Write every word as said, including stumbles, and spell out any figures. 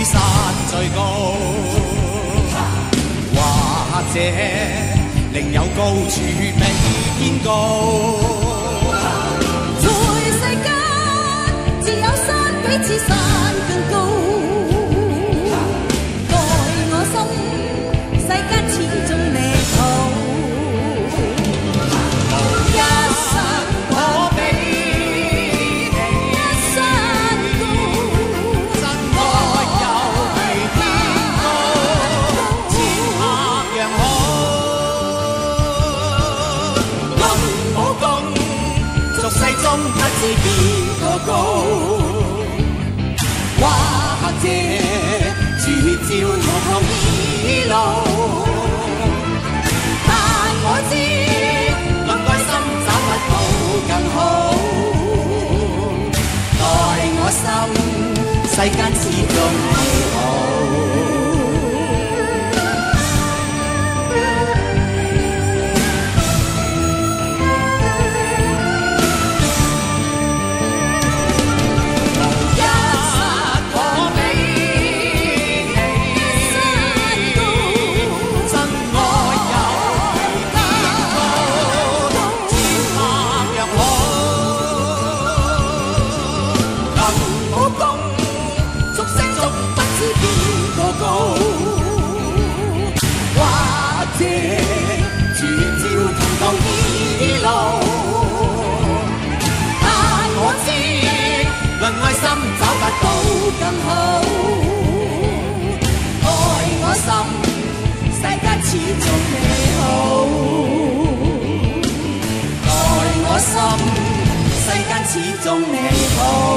山最高，或者另有高處比天高。 在世間，自有山比此山更高。在我心，世間始終你好。無一生可比你一山高，真愛又比天高，千客讓好。臨武功，俗世中不知邊個高。或者主照同行依路，但我知論愛心找不到更好。待我心，世間始終你好。論愛心找不到更好，愛我心，世間始終你好。愛我心，世間始終你好。